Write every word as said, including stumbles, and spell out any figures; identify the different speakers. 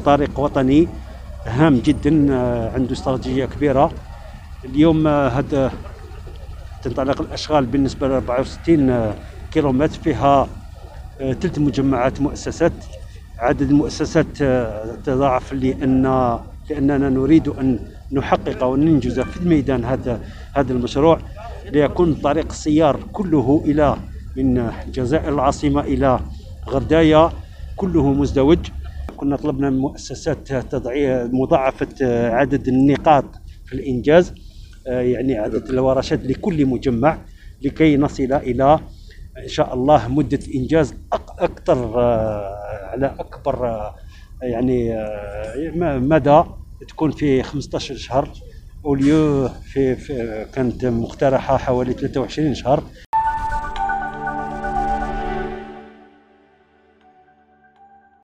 Speaker 1: طريق وطني هام جدا، عنده استراتيجية كبيرة. اليوم هذا تنطلق الأشغال بالنسبة ل أربعة وستين كيلومتر، فيها ثلاث مجمعات مؤسسات. عدد المؤسسات تضاعف لأن لأننا نريد أن نحقق وننجز في الميدان هذا هذا المشروع، ليكون طريق السيار كله إلى من الجزائر العاصمة إلى غرداية كله مزدوج. كنا طلبنا من المؤسسات تضعيف مضاعفة عدد النقاط في الإنجاز، يعني عدد الورشات لكل مجمع، لكي نصل إلى إن شاء الله مدة إنجاز أكثر على أكبر يعني مدى، تكون في خمسة عشر شهر، أوليو في, في كانت مقترحة حوالي ثلاثة وعشرين شهر.